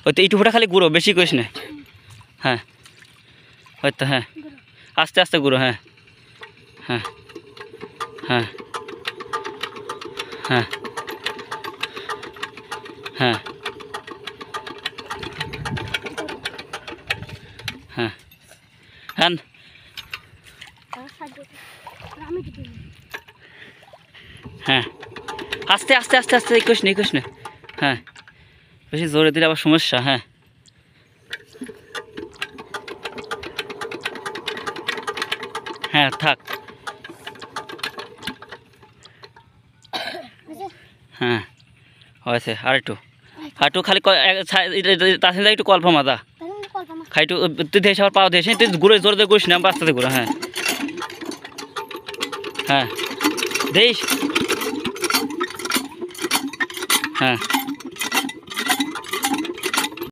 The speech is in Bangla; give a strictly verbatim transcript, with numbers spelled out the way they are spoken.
ওই তো এইটু ফোটা খালি গুঁড়ো, বেশি করিস না। হ্যাঁ ওই তো, হ্যাঁ আস্তে আস্তে গুঁড়ো। হ্যাঁ হ্যাঁ হ্যাঁ হ্যাঁ হ্যাঁ হ্যাঁ হ্যাঁ হ্যাঁ আস্তে আস্তে আস্তে আস্তে একুশ না একুশ না। হ্যাঁ বেশি জোরে দিলে আবার সমস্যা। হ্যাঁ হ্যাঁ থাক। হ্যাঁ হয়েছে, আর একটু আর একটু খালি তাছাড়া একটু কল্প মাদা খাই একটু তুই দেশ আবার পাওয়া দেশ তুই ঘুরে জোরে দিয়ে ঘুরিস না, বাস্তাতে ঘুরে। হ্যাঁ হ্যাঁ দেশ। হ্যাঁ